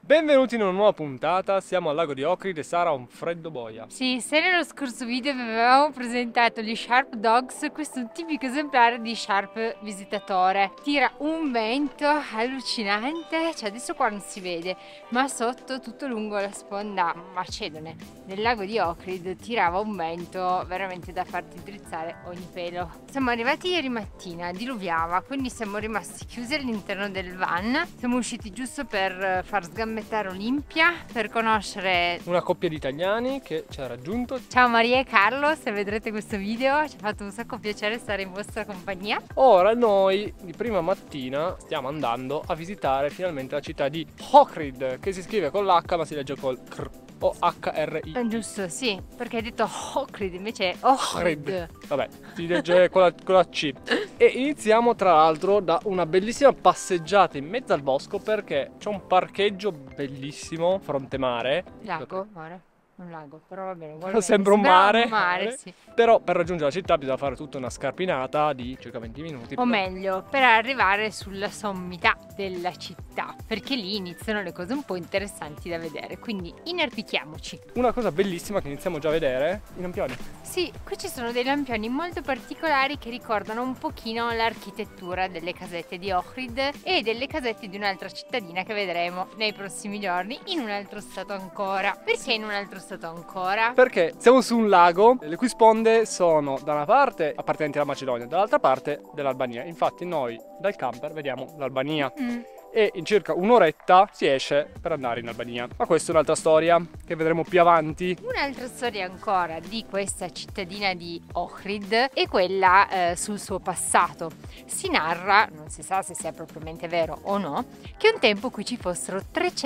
Benvenuti in una nuova puntata, siamo al lago di Ohrid e sarà un freddo boia. Sì, se nello scorso video vi avevamo presentato gli Sharp Dogs, questo è un tipico esemplare di Sharp visitatore. Tira un vento allucinante, cioè adesso qua non si vede, ma sotto tutto lungo la sponda macedone del lago di Ohrid tirava un vento veramente da farti drizzare ogni pelo. Siamo arrivati ieri mattina, diluviava, quindi siamo rimasti chiusi all'interno del van, siamo usciti giusto per far sgambettare Olimpia, per conoscere Una coppia di italiani che ci ha raggiunto. Ciao Maria e Carlo, se vedrete questo video ci ha fatto un sacco piacere stare in vostra compagnia. Ora noi di prima mattina stiamo andando a visitare finalmente la città di Ohrid, che si scrive con l'H ma si legge col CR o HRI. Giusto, sì, perché hai detto Ohrid invece è Ohrid. Vabbè, si legge con la C. E iniziamo tra l'altro da una bellissima passeggiata in mezzo al bosco perché c'è un parcheggio bellissimo fronte mare. Lago, mare. Un lago, però va bene, ugualmente. Sembra un mare. Un mare, sì. Però per raggiungere la città bisogna fare tutta una scarpinata di circa 20 minuti. O meglio, per arrivare sulla sommità della città, perché lì iniziano le cose un po' interessanti da vedere, quindi inerpichiamoci. Una cosa bellissima che iniziamo già a vedere, i lampioni. Sì, qui ci sono dei lampioni molto particolari che ricordano un pochino l'architettura delle casette di Ohrid e delle casette di un'altra cittadina che vedremo nei prossimi giorni in un altro stato ancora. Perché in un altro stato ancora? Perché siamo su un lago, le cui sponde sono da una parte appartenenti alla Macedonia, dall'altra parte dell'Albania. Infatti noi dal camper vediamo l'Albania. E in circa un'oretta si esce per andare in Albania. Ma questa è un'altra storia che vedremo più avanti. Un'altra storia ancora di questa cittadina di Ohrid è quella sul suo passato. Si narra, non si sa se sia propriamente vero o no, che un tempo qui ci fossero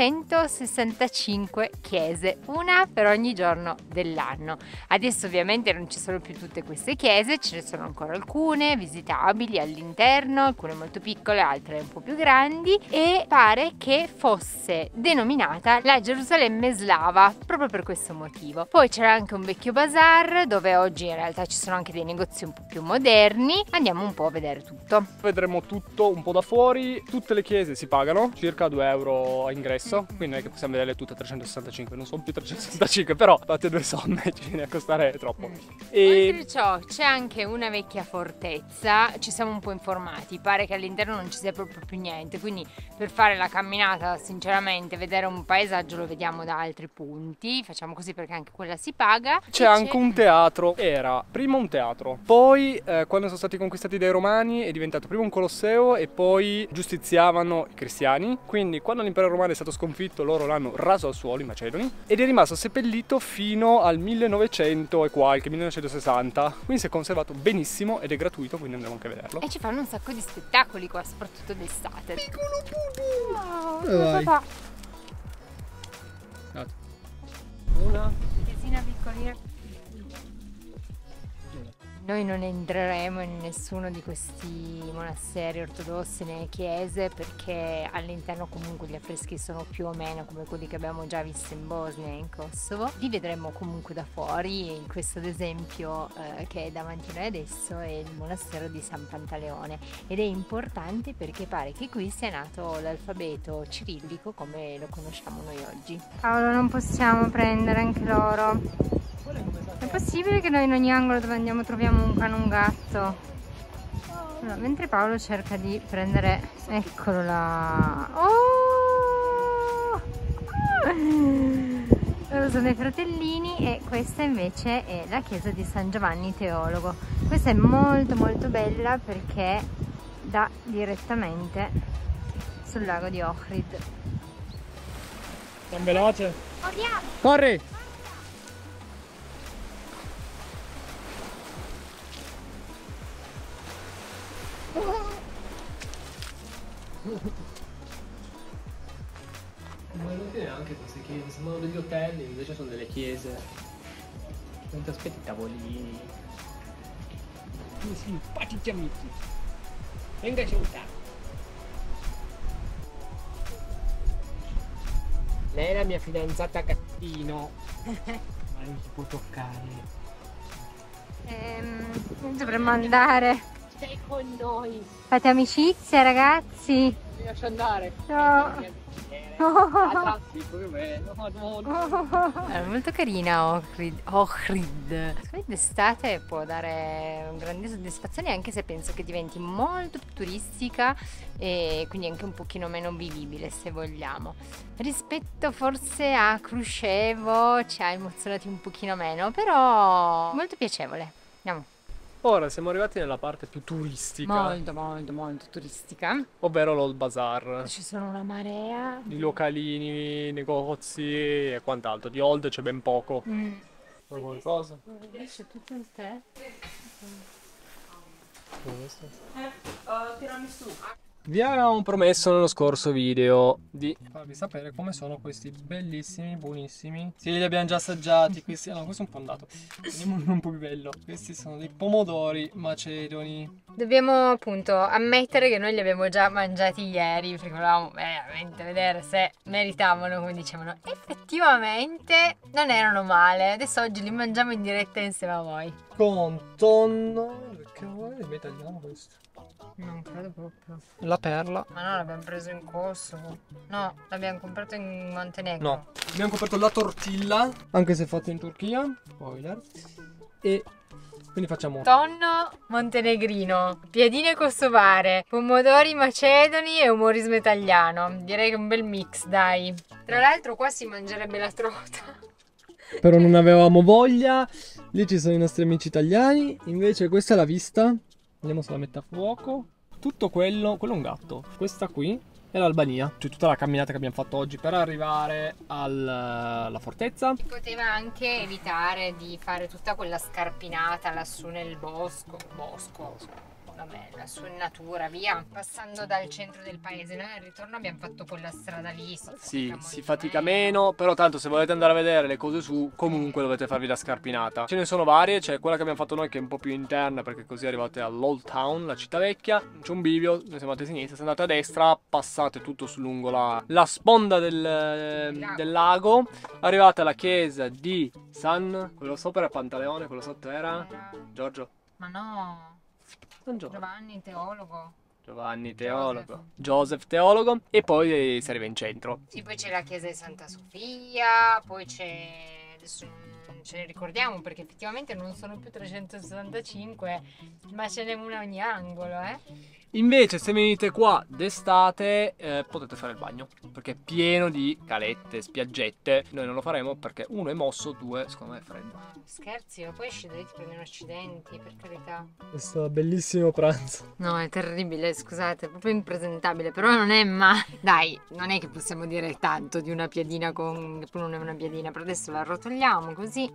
365 chiese, una per ogni giorno dell'anno. Adesso ovviamente non ci sono più tutte queste chiese, ce ne sono ancora alcune visitabili all'interno, alcune molto piccole, altre un po' più grandi, e pare che fosse denominata la Gerusalemme slava proprio per questo motivo. Poi c'era anche un vecchio bazar dove oggi in realtà ci sono anche dei negozi un po' più moderni. Andiamo un po' a vedere tutto. Vedremo tutto un po' da fuori. Tutte le chiese si pagano circa 2 euro a ingresso, quindi non è che possiamo vederle tutte a 365, non sono più 365, però fate due somme, ci viene a costare troppo. E oltre ciò c'è anche una vecchia fortezza, ci siamo un po' informati, pare che all'interno non ci sia proprio più niente, quindi per fare la camminata sinceramente vedere un paesaggio lo vediamo da altri punti, facciamo così perché anche quella si paga. C'è anche un teatro, era prima un teatro, poi quando sono stati conquistati dai romani è diventato prima un colosseo e poi giustiziavano i cristiani, quindi quando l'impero romano è stato sconfitto loro l'hanno raso al suolo, i macedoni, ed è rimasto seppellito fino al 1900 e qualche, 1960, quindi si è conservato benissimo ed è gratuito, quindi andremo anche a vederlo. E ci fanno un sacco di spettacoli qua, soprattutto d'estate. Piccolo pupu! Vai. Papà. Una Chiesina piccolina. Noi non entreremo in nessuno di questi monasteri ortodossi né chiese perché all'interno comunque gli affreschi sono più o meno come quelli che abbiamo già visto in Bosnia e in Kosovo. Li vedremo comunque da fuori, in questo ad esempio che è davanti a noi adesso è il monastero di San Pantaleone ed è importante perché pare che qui sia nato l'alfabeto cirillico come lo conosciamo noi oggi. Paolo, non possiamo prendere anche loro. È possibile che noi in ogni angolo dove andiamo troviamo un cane o un gatto? Allora, mentre Paolo cerca di prendere... Eccolo là! Oh! Loro sono dei fratellini e questa invece è la chiesa di San Giovanni Teologo. Questa è molto molto bella perché dà direttamente sul lago di Ohrid. È veloce. Andiamo! Corri! Ma non tiene anche queste chiese, sembrano degli hotel, invece sono delle chiese. Non ti aspetti i tavolini. Come simpatici amici. Venga a aiutare. Lei è la mia fidanzata gattino. non si può toccare. Dovremmo andare. sei con noi. Fate amicizia, ragazzi. Mi lascio andare. No. È molto carina Ohrid. D'estate può dare grandi soddisfazioni, anche se penso che diventi molto più turistica e quindi anche un pochino meno vivibile, se vogliamo, rispetto forse a Kruscevo. Ci ha emozionati un pochino meno, però molto piacevole. Andiamo. Ora siamo arrivati nella parte più turistica, Molto turistica. ovvero l'Old Bazaar. Ci sono una marea Di localini, negozi e quant'altro. Di old c'è ben poco. Vuoi qualcosa? C'è tutto il tè. Tiramisù. Vi avevamo promesso nello scorso video di farvi sapere come sono questi bellissimi, buonissimi. Sì, li abbiamo già assaggiati. Questi, no, questo è un po' andato. Vediamo un po' più bello. Questi sono dei pomodori macedoni. Dobbiamo appunto ammettere che noi li abbiamo già mangiati ieri, perché volevamo veramente vedere se meritavano, come dicevano. Effettivamente non erano male. Adesso oggi li mangiamo in diretta insieme a voi. Con tonno. Che vuoi? Come tagliamo questo? Non credo proprio. La perla. Ma no, l'abbiamo preso in corso. No, l'abbiamo comprato in Montenegro. No, abbiamo comprato la tortilla, anche se fatta in Turchia. Spoiler. E quindi facciamo Tonno montenegrino, piadine kosovare, pomodori macedoni e umorismo italiano. Direi che è un bel mix, dai. Tra l'altro qua si mangerebbe la trota. Però non avevamo voglia. Lì ci sono i nostri amici italiani. Invece questa è la vista. Vediamo se la mette a fuoco. Tutto quello è un gatto. Questa qui è l'Albania. Cioè tutta la camminata che abbiamo fatto oggi per arrivare alla fortezza. Si poteva anche evitare di fare tutta quella scarpinata lassù nel bosco. Vabbè, lassù in natura, via. Passando dal centro del paese. Noi al ritorno abbiamo fatto quella strada lì. Sì, si fatica meno. Però tanto se volete andare a vedere le cose su, comunque dovete farvi la scarpinata. Ce ne sono varie. C'è quella che abbiamo fatto noi che è un po' più interna, perché così arrivate all'Old Town, la città vecchia. C'è un bivio, noi siamo andati a sinistra. Se andate a destra passate tutto lungo la sponda del lago. Arrivate alla chiesa di San, quello sopra era Pantaleone, quello sotto era Giorgio. Ma no, San Giorgio. Giovanni teologo. Joseph teologo. E poi si arriva in centro. Sì, poi c'è la chiesa di Santa Sofia, poi c'è... adesso non ce ne ricordiamo perché effettivamente non sono più 365, ma ce n'è una a ogni angolo, Invece se venite qua d'estate potete fare il bagno, perché è pieno di calette, spiaggette. Noi non lo faremo perché uno è mosso, due secondo me è freddo. Scherzi, ma poi scendere ti prendono accidenti, per carità. Questo bellissimo pranzo. No, è terribile, scusate, è proprio impresentabile, però non è mai... Dai, non è che possiamo dire tanto di una piadina con... che poi non è una piadina, però adesso la arrotoliamo così.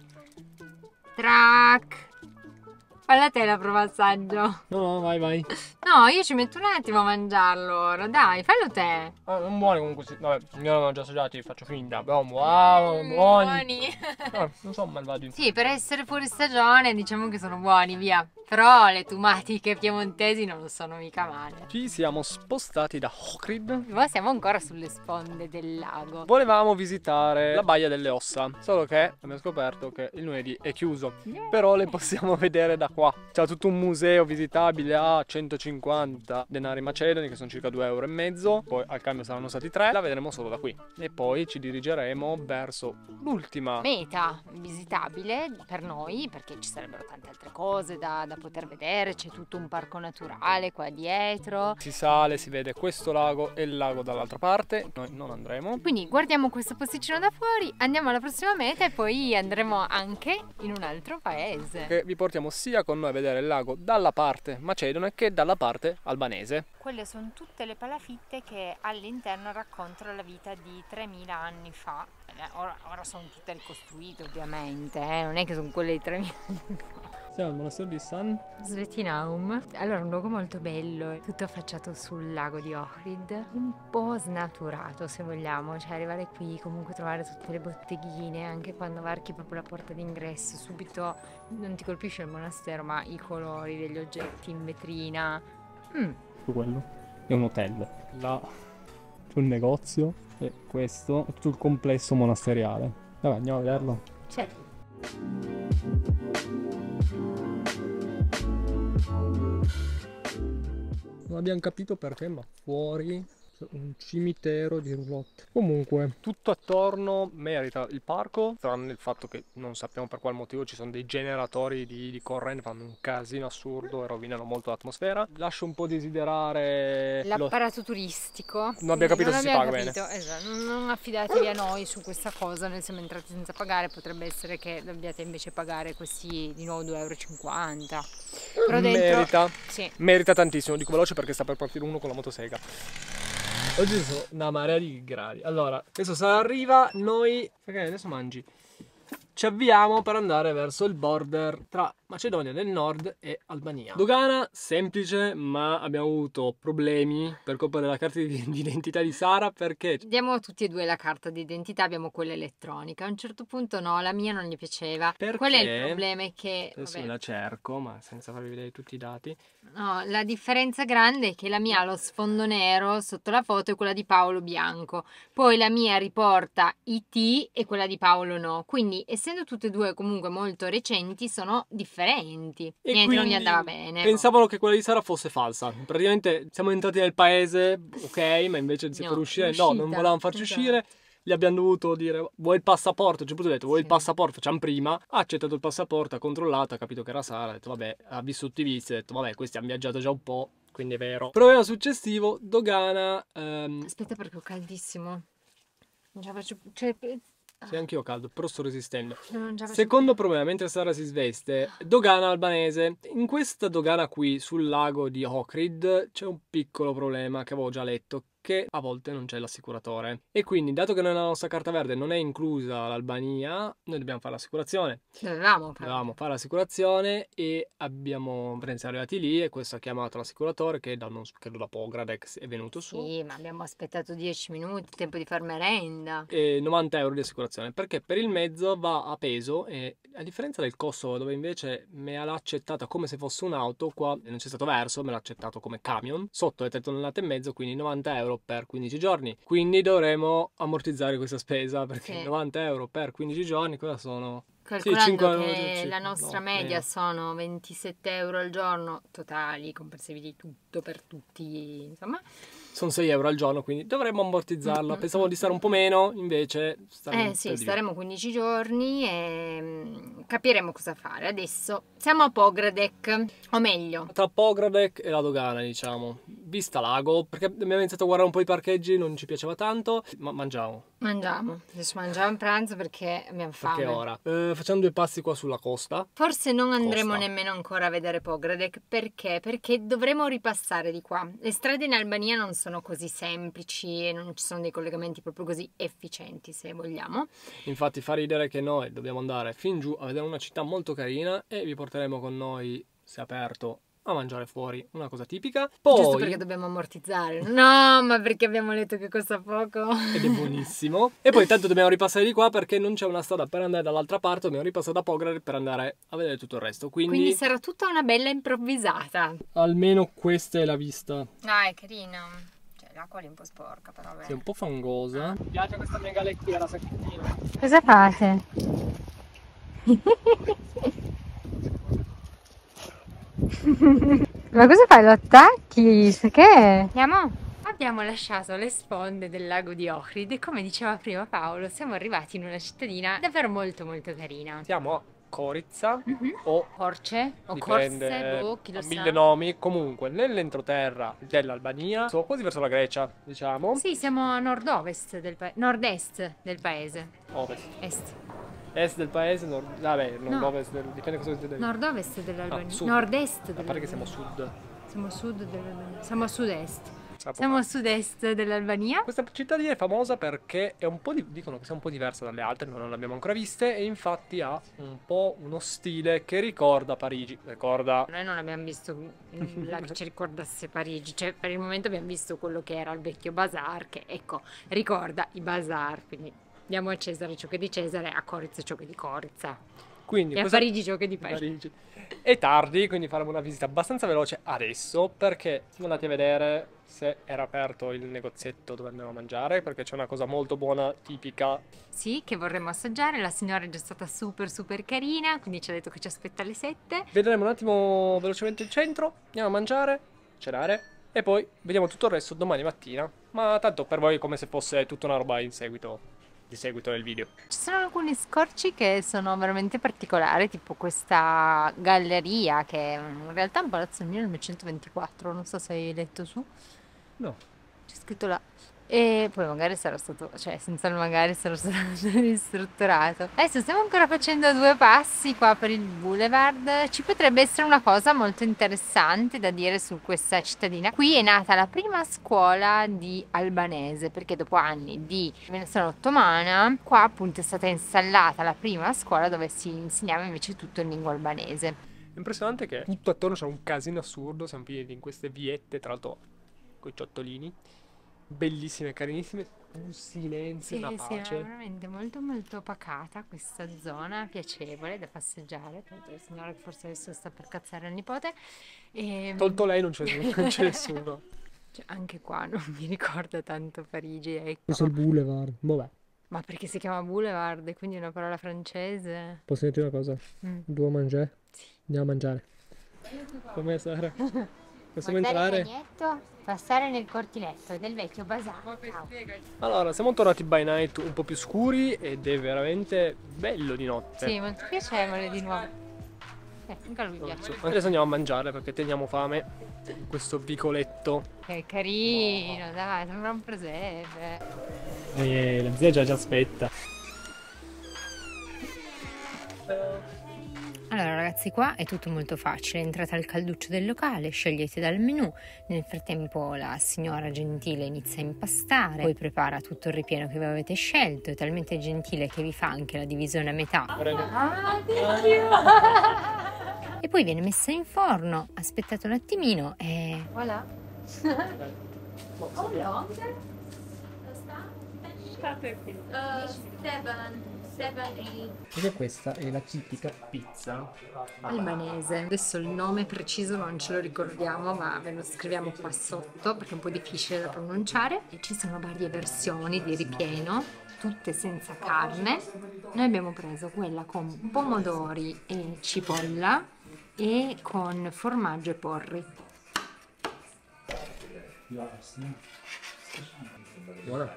Trac! Falla te la prova assaggio. No, vai. No, io ci metto un attimo a mangiarlo ora, dai, fallo te. Non buoni comunque, vabbè, io l'ho già assaggiati, faccio finta, però wow, buoni. No, non sono malvagi. Sì, per essere fuori stagione diciamo che sono buoni, via. Però le tumatiche piemontesi non sono mica male. Ci siamo spostati da Ohrid. Ma siamo ancora sulle sponde del lago. Volevamo visitare la Baia delle Ossa, solo che abbiamo scoperto che il lunedì è chiuso. Però le possiamo vedere da qua. C'è tutto un museo visitabile a 150 denari macedoni, che sono circa 2,5 euro. Poi al cambio saranno stati 3. La vedremo solo da qui. E poi ci dirigeremo verso l'ultima meta visitabile per noi, perché ci sarebbero tante altre cose da poter vedere. C'è tutto un parco naturale qua dietro. Si sale, si vede questo lago e il lago dall'altra parte. Noi non andremo. Quindi guardiamo questo posticino da fuori, andiamo alla prossima meta e poi andremo anche in un altro paese. Che vi portiamo sia con noi a vedere il lago dalla parte macedone che dalla parte albanese. Quelle sono tutte le palafitte che all'interno raccontano la vita di 3000 anni fa. Ora sono tutte ricostruite ovviamente, non è che sono quelle di 3000 anni fa. Siamo al monastero di San Svetinaum. Allora, un luogo molto bello, tutto affacciato sul lago di Ohrid, un po' snaturato se vogliamo, cioè arrivare qui, comunque trovare tutte le botteghine, anche quando varchi proprio la porta d'ingresso, subito non ti colpisce il monastero, ma i colori degli oggetti in vetrina. Quello è un hotel. Là c'è un negozio e questo è tutto il complesso monasteriale. Vabbè, andiamo a vederlo. C'è. Non abbiamo capito perché, ma fuori un cimitero di roulotte. Comunque, tutto attorno merita il parco, tranne il fatto che non sappiamo per qual motivo ci sono dei generatori di corrente, fanno un casino assurdo e rovinano molto l'atmosfera. Lascio un po' desiderare l'apparato turistico. Non abbiamo capito Non se si abbiamo paga capito, esatto. Non affidatevi a noi su questa cosa, noi siamo entrati senza pagare, potrebbe essere che dobbiate invece pagare questi di nuovo 2,50 €. Però dentro merita tantissimo. Dico veloce perché sta per partire uno con la motosega. Oggi sono una marea di gradi. Allora, adesso se arriva, noi... Perché adesso mangi? Ci avviamo per andare verso il border tra Macedonia del Nord e Albania. Dogana semplice, ma abbiamo avuto problemi per colpa della carta di identità di Sara, perché abbiamo tutti e due la carta di identità, abbiamo quella elettronica. A un certo punto no, la mia non gli piaceva. Qual è il problema? È che adesso me la cerco, ma senza farvi vedere tutti i dati. No, la differenza grande è che la mia ha lo sfondo nero sotto la foto e quella di Paolo bianco. Poi la mia riporta IT e quella di Paolo no. Quindi, essendo tutte e due comunque molto recenti, sono differenti. E niente, non gli andava bene. Pensavano che quella di Sara fosse falsa. Praticamente siamo entrati nel paese, ok, ma invece per uscire, no, non volevamo farci uscire. Gli abbiamo dovuto dire: vuoi il passaporto? Ci ho detto: vuoi il passaporto? Facciamo prima. Ha accettato il passaporto, ha controllato, ha capito che era Sara, ha detto: vabbè, ha visto tutti i vizi, ha detto: vabbè, questi hanno viaggiato già un po', quindi è vero. Problema successivo, dogana. Aspetta, perché ho caldissimo. Non ce la faccio. Cioè, sì, anch'io ho caldo, però sto resistendo. Secondo problema, mentre Sara si sveste, dogana albanese. In questa dogana qui, sul lago di Ohrid, c'è un piccolo problema che avevo già letto, che a volte non c'è l'assicuratore. E quindi, dato che nella nostra carta verde non è inclusa l'Albania, noi dobbiamo fare l'assicurazione. Dovevamo fare l'assicurazione e siamo arrivati lì e questo ha chiamato l'assicuratore che credo da Pogradex è venuto su. Sì, ma abbiamo aspettato 10 minuti, tempo di far merenda. E 90 € di assicurazione, perché per il mezzo va a peso e a differenza del Kosovo, dove invece me l'ha accettata come se fosse un'auto, qua non c'è stato verso, me l'ha accettato come camion, sotto le 3,5 tonnellate, quindi 90 € per 15 giorni. Quindi dovremo ammortizzare questa spesa, perché 90 € per 15 giorni, cosa sono? Calcolando che la nostra media sono 27 € al giorno totali, compresivi di tutto per tutti, insomma. Sono 6 € al giorno, quindi dovremmo ammortizzarlo. Pensavo di stare un po' meno, invece staremo 15 giorni e capiremo cosa fare. Adesso siamo a Pogradec, o meglio, tra Pogradec e la dogana, diciamo. Vista lago, perché abbiamo iniziato a guardare un po' i parcheggi, non ci piaceva tanto, ma mangiamo. Adesso mangiamo in pranzo perché abbiamo fame. Perché ora? Facciamo 2 passi qua sulla costa. Forse non andremo nemmeno ancora a vedere Pogradec, perché? Perché dovremo ripassare di qua. Le strade in Albania non sono così semplici e non ci sono dei collegamenti proprio così efficienti, se vogliamo. Infatti fa ridere che noi dobbiamo andare fin giù a vedere una città molto carina e vi porteremo con noi, se aperto, a mangiare fuori, una cosa tipica. Poi, giusto perché dobbiamo ammortizzare. No, ma perché abbiamo letto che costa poco. Ed è buonissimo. E poi intanto dobbiamo ripassare di qua perché non c'è una strada per andare dall'altra parte, dobbiamo ripassare da Pograd per andare a vedere tutto il resto. Quindi sarà tutta una bella improvvisata. Almeno questa è la vista. Ah, è carina. Cioè, l'acqua è un po' sporca, però bene. Sì, è un po' fangosa. Mi piace questa mega lettiera sacchettina. Cosa fate? Ma cosa fai? Lo attacchi? Che? Andiamo? Abbiamo lasciato le sponde del lago di Ohrid e come diceva prima Paolo siamo arrivati in una cittadina davvero molto molto carina. Siamo a Gorica o Corce o Corse, chi lo sa. Mille nomi. Comunque nell'entroterra dell'Albania, sono quasi verso la Grecia, diciamo. Sì, siamo a nord-ovest del paese, nord-est del paese. Ovest. Est. Est del paese, nord-ovest, dipende cosa vedete. Nord-ovest dell'Albania. Sud. Nord-est dell'Albania. Pare che siamo sud. Siamo a sud dell'Albania. Siamo a sud-est. Siamo a sud-est dell'Albania. Questa cittadina è famosa perché è un po' dicono che sia un po' diversa dalle altre, non le abbiamo ancora viste, e infatti ha un po' uno stile che ricorda Parigi. Noi non abbiamo visto nulla che ci ricordasse Parigi, cioè per il momento abbiamo visto quello che era il vecchio bazar, che ecco, ricorda i bazar, quindi diamo a Cesare ciò che è di Cesare, a Coriza ciò che è di Coriza. Quindi, e a Parigi ciò che è di Parigi. È tardi, quindi faremo una visita abbastanza veloce adesso, perché siamo andati a vedere se era aperto il negozietto dove andiamo a mangiare, perché c'è una cosa molto buona, tipica. Sì, che vorremmo assaggiare. La signora è già stata super super carina, quindi ci ha detto che ci aspetta alle 7. Vedremo un attimo velocemente il centro, andiamo a mangiare cenare e poi vediamo tutto il resto domani mattina, ma tanto per voi è come se fosse tutta una roba di seguito del video. Ci sono alcuni scorci che sono veramente particolari, tipo questa galleria che in realtà è un palazzo del 1924, non so se hai letto su. No. C'è scritto là. E poi magari sarà stato, cioè senza il magari sarà stato ristrutturato. Adesso stiamo ancora facendo 2 passi qua per il boulevard. Ci potrebbe essere una cosa molto interessante da dire su questa cittadina. Qui è nata la prima scuola di albanese, perché dopo anni di dominazione ottomana, qua appunto è stata installata la prima scuola dove si insegnava invece tutto in lingua albanese. È impressionante che tutto attorno c'è un casino assurdo, siamo finiti in queste viette, tra l'altro con i ciottolini. Bellissime, carinissime, un silenzio, una Sì, pace. è veramente molto molto pacata questa zona, piacevole da passeggiare. Tra l'altro il signore che forse adesso sta per cazzare il nipote. E, Tolto lei non c'è nessuno. cioè, anche qua non mi ricorda tanto Parigi, ecco. Questo è il boulevard. Vabbè, Ma perché si chiama boulevard, e quindi è una parola francese? posso dirti una cosa? Mm. Devo mangiare? Andiamo a mangiare. Come Sara? Possiamo entrare? Passare nel cortinetto del vecchio bazar. Allora, siamo tornati by night un po' più scuri ed è veramente bello di notte. Sì, molto piacevole di nuovo. Anche a lui piace. Adesso andiamo a mangiare perché teniamo fame in questo vicoletto. Che carino, dai, sembra un presepe. La zia già ci aspetta. Allora ragazzi, qua è tutto molto facile, entrate al calduccio del locale, scegliete dal menù, nel frattempo la signora gentile inizia a impastare, poi prepara tutto il ripieno che voi avete scelto, è talmente gentile che vi fa anche la divisione a metà. E poi viene messa in forno, aspettate un attimino e voilà. Perché questa è la tipica pizza Albanese. Adesso il nome preciso non ce lo ricordiamo, ma ve lo scriviamo qua sotto perché è un po' difficile da pronunciare. E ci sono varie versioni di ripieno, tutte senza carne. Noi abbiamo preso quella con pomodori e cipolla e con formaggio e porri. buona.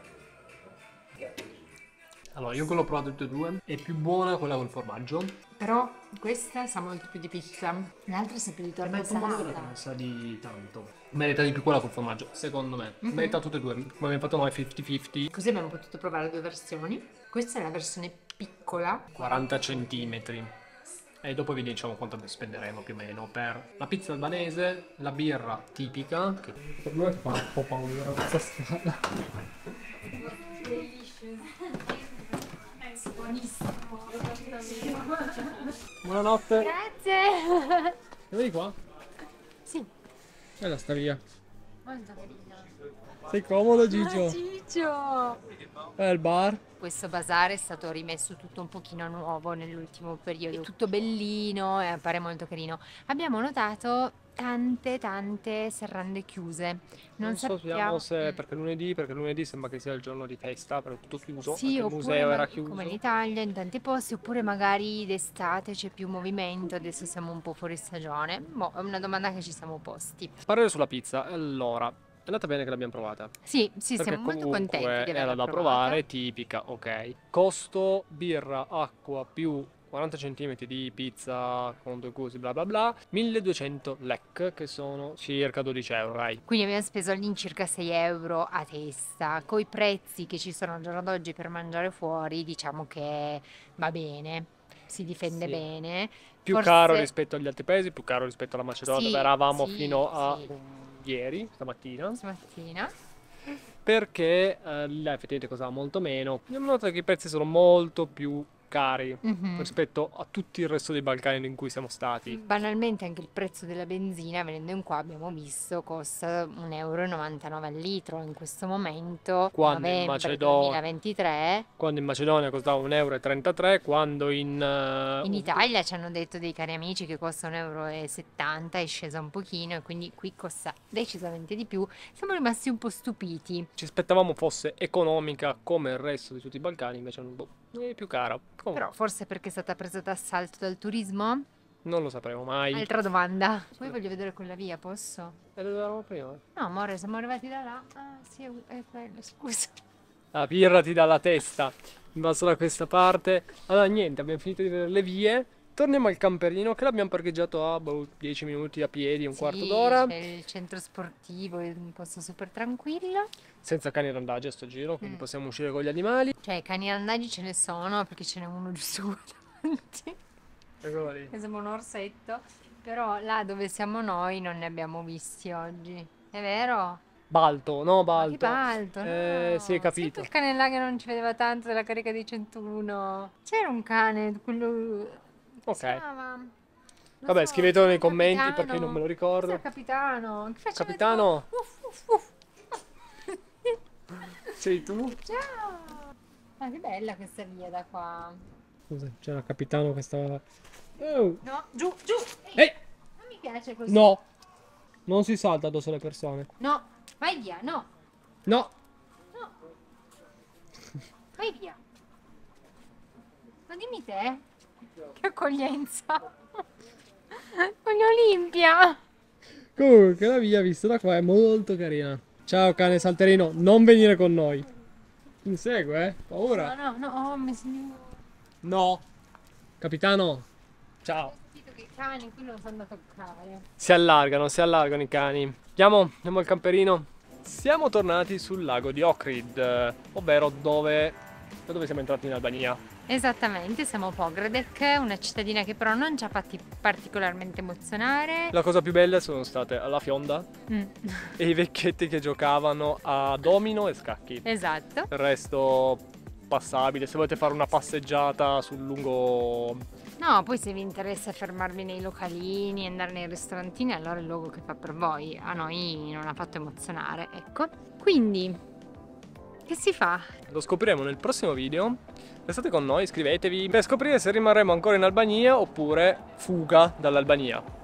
Allora, io quello ho provato tutte e due. È più buona quella col formaggio. Però questa sa molto più di pizza, l'altra sa più di torta salata. Non sa di tanto. Merita di più quella col formaggio, secondo me. Merita tutte e due. Come abbiamo fatto noi 50-50. Così abbiamo potuto provare 2 versioni. Questa è la versione piccola. 40 centimetri. E dopo vi diciamo quanto spenderemo più o meno per la pizza albanese, la birra tipica. Che per me fa un po' paura questa strada. Buonanotte. Grazie. Vieni qua. Sì. Bella sta via. Molto carina. Sei comodo, Gigio? Ciccio. Il bar. Questo bazar è stato rimesso tutto un pochino nuovo nell'ultimo periodo, è tutto bellino e appare molto carino. Abbiamo notato tante serrande chiuse. Non sappiamo se perché lunedì sembra che sia il giorno di festa, perché è tutto chiuso. Sì, anche il oppure museo era chiuso. come in Italia, in tanti posti, oppure magari d'estate c'è più movimento, adesso siamo un po' fuori stagione. Boh, è una domanda che ci siamo posti. Parere sulla pizza, allora, è andata bene che l'abbiamo provata. Sì, Perché siamo molto comunque contenti di averla era da provata. provare, tipica, ok. Costo, birra, acqua più 40 cm di pizza con 2 gusti, bla bla bla, 1200 lek, che sono circa 12 euro, dai. Quindi abbiamo speso all'incirca 6 euro a testa. Coi prezzi che ci sono al giorno d'oggi per mangiare fuori, diciamo che va bene, si difende Sì. bene. Più Forse- caro rispetto agli altri paesi, più caro rispetto alla Macedonia, Sì, dove eravamo sì, fino a sì. ieri, stamattina. Stamattina. Perché là effettivamente costava molto meno. Abbiamo notato che i prezzi sono molto più cari Mhm. rispetto a tutto il resto dei Balcani in cui siamo stati. Banalmente anche il prezzo della benzina, venendo in qua abbiamo visto, costa 1,99 euro al litro in questo momento, Quando in novembre Macedonia- 2023. Quando in Macedonia costava 1,33 euro, quando in In Italia ci hanno detto dei cari amici che costa 1,70 euro, è scesa un pochino e quindi qui costa decisamente di più. Siamo rimasti un po' stupiti. ci aspettavamo fosse economica come il resto di tutti i Balcani, invece è più cara. Comunque, Però forse perché è stata presa d'assalto dal turismo? Non lo sapremo mai. Altra domanda. Poi voglio vedere quella via, posso? E lo dovevamo prima. No, amore, siamo arrivati da là. Ah, sì, è quello, scusa. La birra ti dà la testa. Basta da questa parte. Allora niente, abbiamo finito di vedere le vie. Torniamo al camperino che l'abbiamo parcheggiato a 10 minuti a piedi, un quarto d'ora. C'è il centro sportivo, è un posto super tranquillo. Senza cani randagi a sto giro, quindi possiamo uscire con gli animali. Cioè, cani randagi ce ne sono, perché ce n'è uno giusto qua davanti. Eccolo lì. Che sembra un orsetto. Però là dove siamo noi non ne abbiamo visti oggi. È vero? Balto, no Ma che Balto. balto, no. Sì, hai capito. Sempre il cane là che non ci vedeva tanto della carica dei 101. C'era un cane, quello... Ok. Si chiamava? Non Vabbè, so, scrivetelo nei il commenti capitano. perché non me lo Cos'è ricordo. il capitano? Che faceva Capitano? tipo, uff, uff, uff. Sei tu? Ciao! Ma che bella questa via da qua. Scusa, c'era il capitano che stava... Oh. No, giù, giù! Ehi! Non mi piace così. No! Non si salta addosso alle persone. No, vai via, no, No! no. Vai via. Ma dimmi te. Che accoglienza. Voglio Olimpia. Comunque la via vista da qua è molto carina. Ciao cane salterino, non venire con noi. Mi segue, eh? Paura? No, no, no, oh, mi sono... No. Capitano. Ciao. Ho capito che i cani qui non sanno toccare. Si allargano i cani. Andiamo al camperino. Siamo tornati sul lago di Ohrid, ovvero da dove siamo entrati in Albania. Esattamente, siamo a Pogradec, una cittadina che però non ci ha fatti particolarmente emozionare. La cosa più bella sono state la fionda Mm. e i vecchietti che giocavano a domino e scacchi. Esatto. Il resto passabile. Se volete fare una passeggiata sul lungo... No, poi se vi interessa fermarvi nei localini, andare nei ristorantini, allora è il luogo che fa per voi. A noi non ha fatto emozionare, ecco. Quindi, che si fa? Lo scopriremo nel prossimo video. Restate con noi, iscrivetevi per scoprire se rimarremo ancora in Albania oppure fuga dall'Albania.